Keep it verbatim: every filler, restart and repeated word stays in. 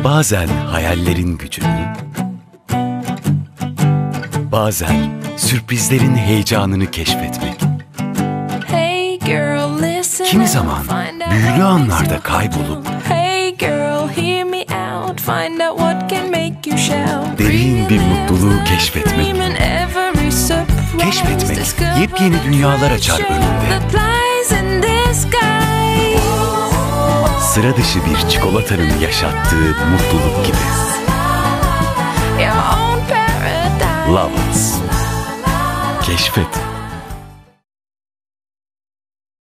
Bazen hayallerin gücünü, bazen sürprizlerin heyecanını keşfetmek. Hey girl, listen, Kimi zaman büyülü anlarda kaybolup Hey girl, hear me out, find out what can make you shout. derin bir mutluluğu keşfetmek. Keşfetmek yepyeni dünyalar açar önünde. Sıra dışı bir çikolatanın yaşattığı mutluluk gibi. Love Us. Keşfet.